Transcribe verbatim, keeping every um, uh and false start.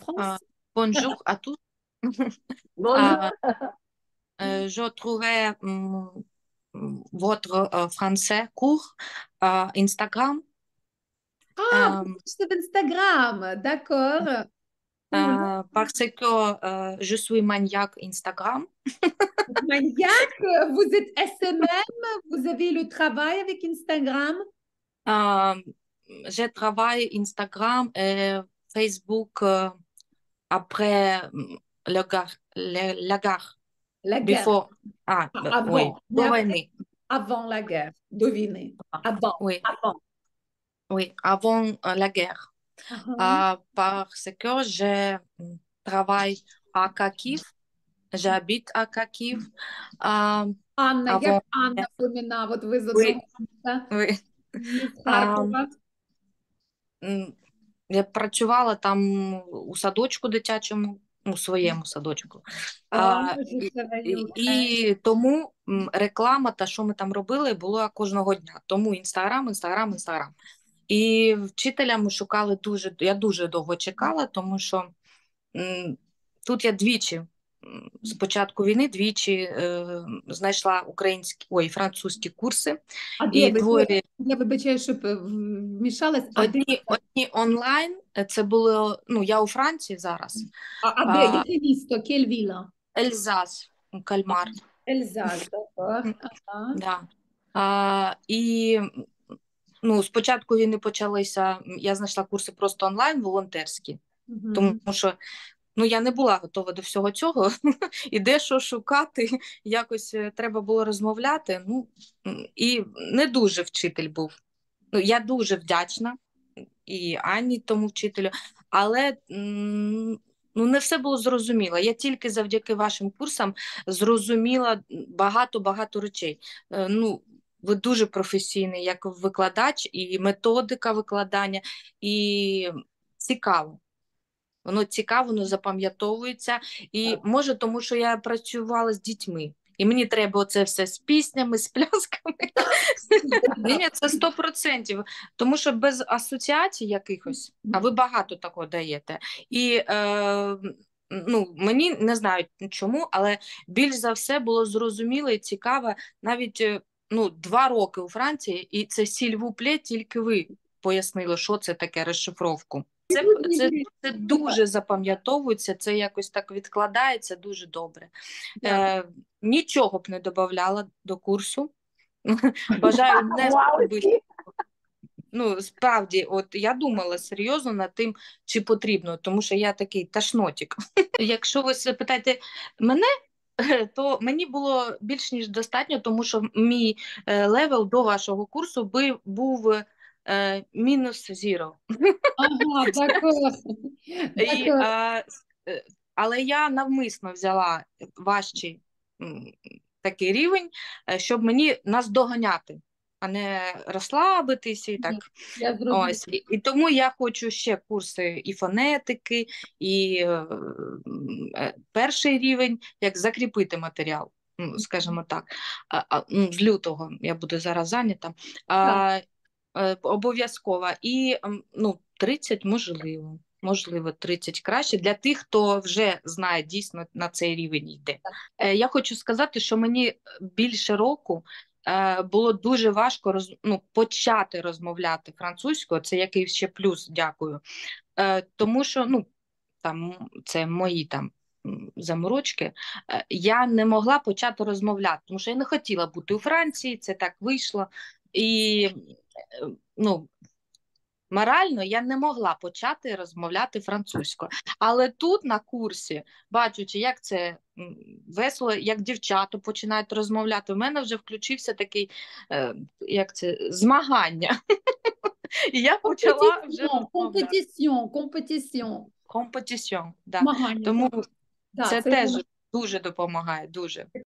Euh, France? bonjour à tous. Bonjour. Euh, euh, je trouvais hum, votre euh, français cours euh, Instagram Ah, vous euh, êtes sur Instagram, d'accord. Cool. euh, parce que euh, je suis maniaque Instagram. Maniaque, vous êtes S M M, vous avez le travail avec Instagram. Euh, je travaille Instagram et Facebook euh, après hum, le gare, le- la gare. La guerre, Before, ah, ah, euh, oui, avant, mais до après, войны. avant la guerre, devinez. Avant, Oui, avant. oui, avant euh, la guerre. Ah, Ah, parce que je travaille à Kharkiv, j'habite à Kharkiv. Ah, Анна, як avant, Анна Фоміна, от ви з одного oui, міста, oui. і з А, Харкова. м, я працювала там у садочку дитячому, у своєму садочку. О, А, je і, і, travaille au і тому м, реклама, та, що ми там робили, була кожного дня. Тому інстаграм, інстаграм, інстаграм. І вчителя ми шукали дуже, я дуже довго чекала, тому що м, тут я двічі, м, з початку війни двічі е, знайшла українські, ой, французькі курси, А де і ви? Де? двоє, Я вибачаю, щоб е, вмішалась. А де? одні, одні онлайн, е, це було, ну, я у Франції зараз, А, а де? а, Яке місто? Кельвіла? Ельзас, Кальмар, Ельзас, d'accord. М, Ага. да. А, і ну, спочатку війни почалися, я знайшла курси просто онлайн, волонтерські, тому Мгм. що ну, я не була готова до всього цього. І де що шукати, якось е, треба було розмовляти. Ну, м, і не дуже вчитель був. Ну, я дуже вдячна і Анні, тому вчителю, але м, ну, не все було зрозуміло. Я тільки завдяки вашим курсам зрозуміла багато-багато речей. Е, Ну, ви дуже професійний як викладач, і методика викладання, і цікаво. Воно цікаво, воно запам'ятовується. І може, тому що я працювала з дітьми. І мені треба оце все з піснями, з плясками. Ні, це сто процентів. Тому що без асоціацій якихось, а ви багато такого даєте. І е, ну, мені не знаю чому, але більш за все було зрозуміло і цікаво навіть е, ну, два роки у Франції, і це сільвуплє, тільки ви пояснили, що це таке розшифровку. Це, це, це дуже запам'ятовується, це якось так відкладається дуже добре. Дякую. Е, Нічого б не додавала до курсу. Бажаю не Вау, зробити. всі. Ну, справді, от я думала серйозно над тим, чи потрібно, тому що я такий ташнотик. Якщо ви запитаєте мене, то мені було більш ніж достатньо, тому що мій е, левел до вашого курсу би, був е, мінус зіро. Ага, d'accord. І, D'accord. е, е, але я навмисно взяла важчий м, такий рівень, е, щоб мені наздоганяти, а не розслабитися і так. Я зрозуміла. Ось. І, і тому я хочу ще курси і фонетики, і е, е, перший рівень, як закріпити матеріал, ну, скажімо так. А, а, ну, з лютого я буду зараз зайнята. Так. А, е, обов'язково. І м, ну, тридцять можливо. Можливо, тридцять краще для тих, хто вже знає дійсно на цей рівень йде. Е, я хочу сказати, що мені більше року е, було дуже важко роз, ну, почати розмовляти французькою. Це який ще плюс, дякую. Е, тому що ну, там, це мої там м, заморочки. Е, я не могла почати розмовляти, тому що я не хотіла бути у Франції, це так вийшло. І е, ну, морально я не могла почати розмовляти французькою. Але тут на курсі, бачучи, як це м, весело, як дівчата починають розмовляти, в мене вже включився такий, е, як це, змагання. І я почала вже Компетиціон, розмовляти. компетиціон, компетиціон. Компетиціон, да. Змагання, Тому так. Да, це це теж дуже допомагає, дуже.